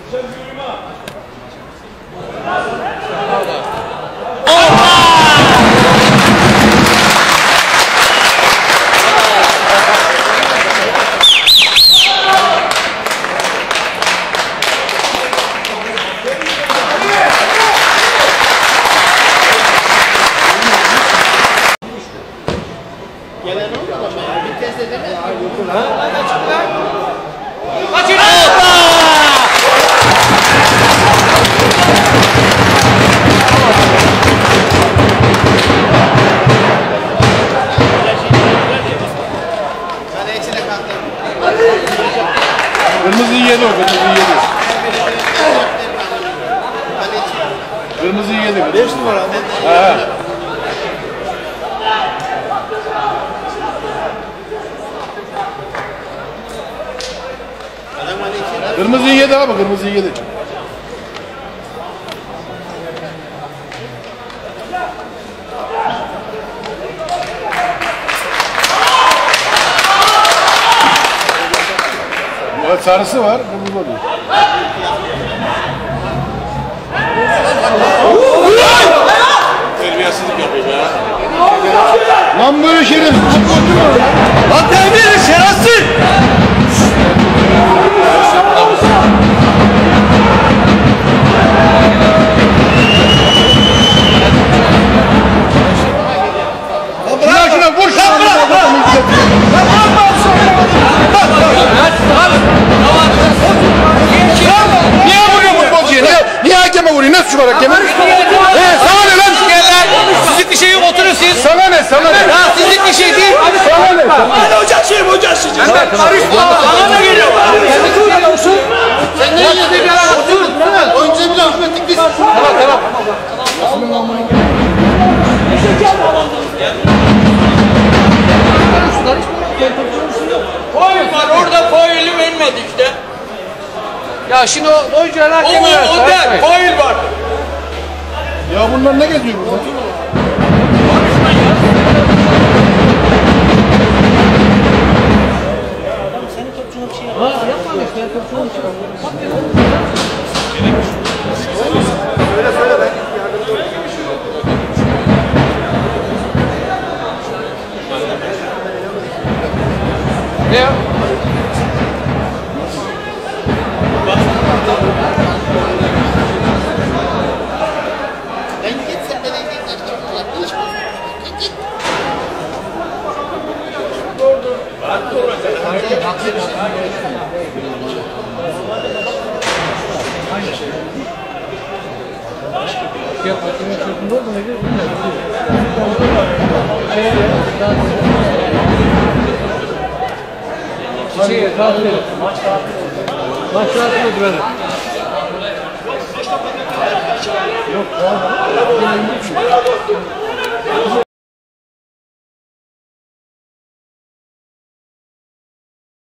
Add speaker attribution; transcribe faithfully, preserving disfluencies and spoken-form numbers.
Speaker 1: Gelen olmadı mı? Bir test edemez mi?
Speaker 2: Kaçın!
Speaker 1: Kale içine kalktı.
Speaker 3: Kırmızıyı yedi o, kırmızıyı yedi. Kırmızıyı yedi.
Speaker 1: beş numara mı?
Speaker 3: He. Kırmızıyı yedi abi, kırmızıyı yedi. Sarısı var, kırmızı oluyor.
Speaker 2: Terbiyesizlik yapıyor ya.
Speaker 3: Lan böyle şerefsiz futbolcu mu olur?
Speaker 2: Lan terbiyesiz şerefsiz!
Speaker 3: Şuna şuna vur şuna bırak bırak. Niye vuruyor futbolcuya? Niye, niye hakeme vuruyor? Nasıl şu var hakeme? Ee, sana ne lan?
Speaker 2: Sizlik bir şey yok, oturun siz.
Speaker 3: Sana ne? Sana ne?
Speaker 2: Ya sizlik bir şey değil.
Speaker 3: Sana ne?
Speaker 2: Hadi ocak şey mi ocak şey? Karışma. Sana ne geliyor?
Speaker 1: Sen ne yedin bir ara otur. Oyuncuya bile hükmettik biz.
Speaker 3: Tamam tamam.
Speaker 2: Faul var orada, faulü vermedi işte.
Speaker 4: Ya şimdi o oyuncular
Speaker 2: O,
Speaker 4: hakeme
Speaker 2: o,
Speaker 4: versin.
Speaker 2: o der, faul var.
Speaker 3: Ya bunlar ne geziyor burada?
Speaker 1: Söyle söyle ben.
Speaker 4: Ne ya?
Speaker 1: Ben gitsem beni gitsin. Git.
Speaker 4: Ya hakeme çözümde oldu mu? Şey, tatil. Maç tatil. Maç tatil oldu böyle. Yok,